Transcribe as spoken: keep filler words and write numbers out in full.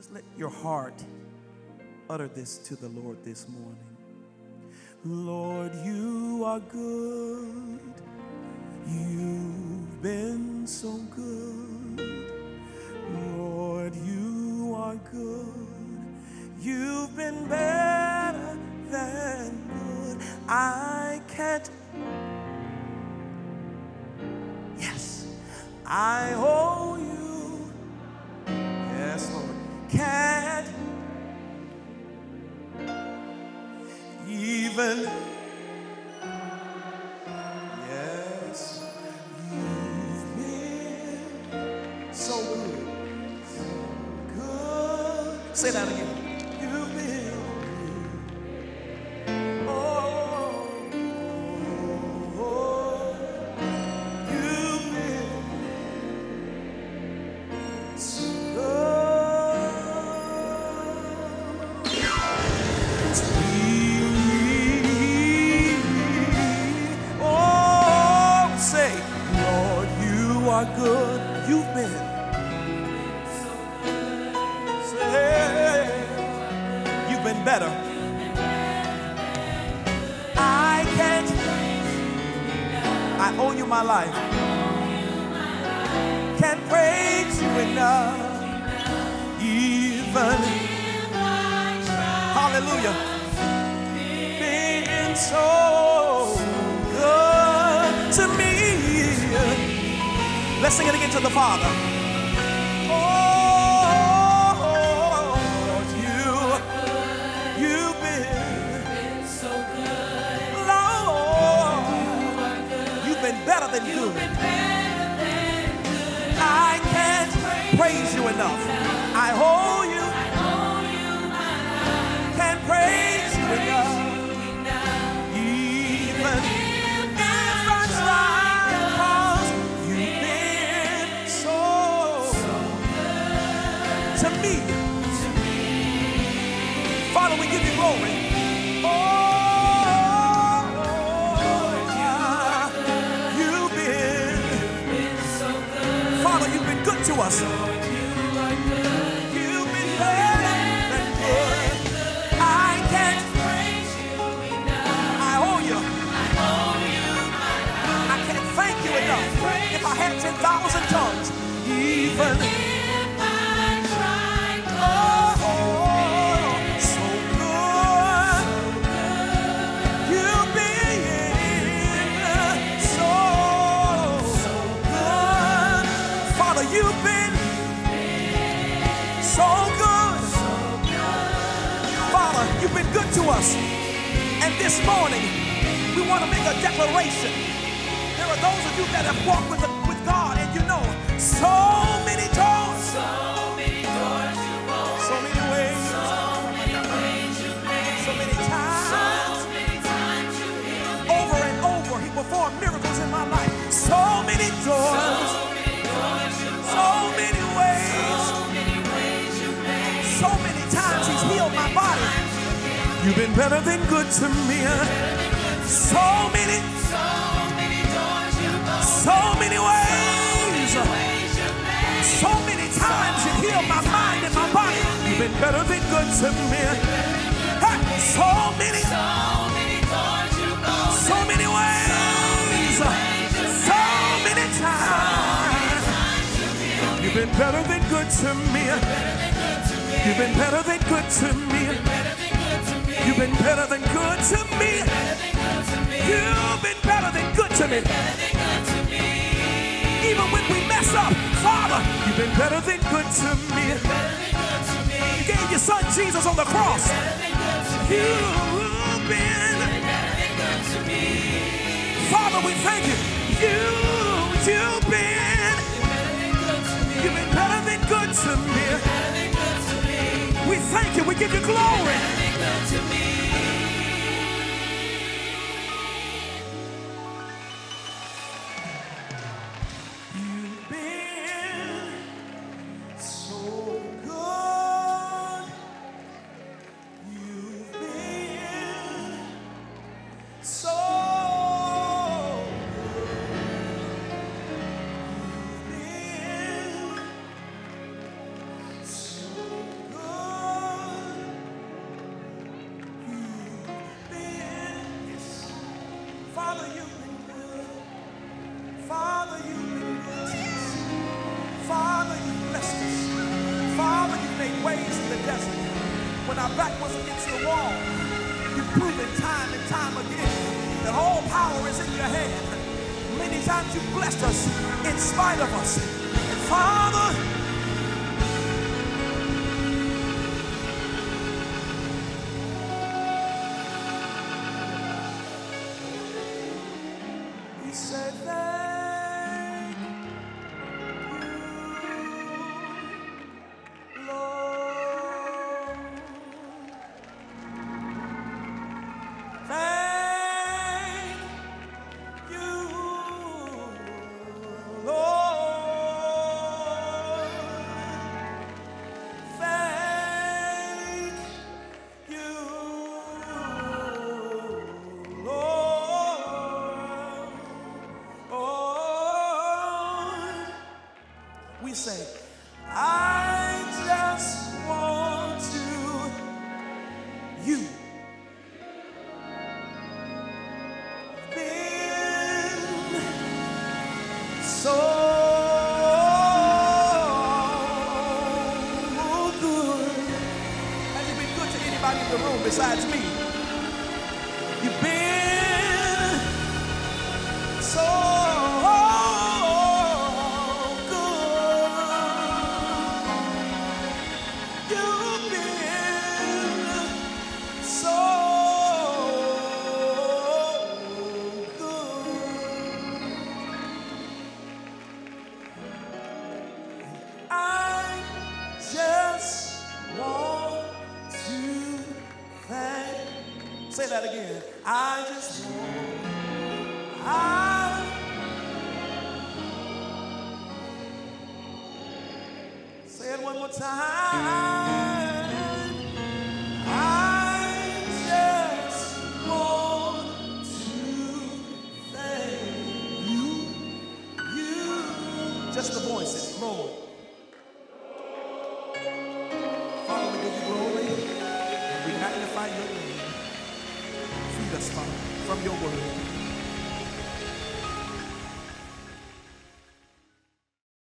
Let your heart utter this to the Lord this morning. Lord, you are good. You've been so good. Lord, you are good. You've been better than good. I can't. Yes, I owe you. Yes, Lord. Can't even. Yes, you've been so good. So good. Say that again. You've been. Oh, oh, oh. You've been so good to me. Oh, say, Lord, you are good. You've been. Say, you've been better. I can't. I owe you my life. Can't praise you enough. Even. Hallelujah. Being so good to me. Let's sing it again to the Father. Oh, you, you've been so good. Lord, you've been better than good. I can't praise you enough. I owe you. Can't praise you enough. Even if I try, 'cause you've been so to me. Father, we give you glory. Oh, you've been so good. Father, you've been good to us. You've been better than good. I can't praise you enough. I owe you. I can't thank you enough. If I had ten thousand tongues, even. Oh, so good. You've been so good. Father, you've been so good. Father, you've been good to us. And this morning, we want to make a declaration. There are those of you that have walked with, with God, and you know so many doors. So many doors you've opened. So many ways. So many ways you've made. So many times. So many times you've healed. Over and over, He performed miracles in my life. So many doors. So many doors you've opened. So many ways. So many ways you've made. So many times He's healed my body. You've been better than good to me. So many, so many doors you've opened. So many ways. So many times you healed my mind and my body. You've been better than good to me. Hey, so many, so many doors you've opened. So many ways. So many times. You've been better than good to me. You've been better than good to me. You've been better than good to me. You've been better than good to me. Even when we mess up, Father, you've been better than good to me. You gave your son Jesus on the cross. You've been. Father, we thank you. You, you've been. You've been better than good to me. We thank you. We give you glory. You've been so good. You've been so good. You've been so good. desert, when our back was against the wall, you've proven time and time again that all power is in your hand. Many times you blessed us in spite of us. And Father, we say thank you, Lord. Thank you, Lord. Thank you, Lord. Oh, we say, I just want to you. Been so good. Has he been good to anybody in the room besides me? You've been so good. You've been so good. I just want to thank. Say that again. I just want. I. Say it one more time. I just want to thank you. You. Just the voices, Lord. Father, we give you glory and we magnify your name. Feed us, Father, from your word.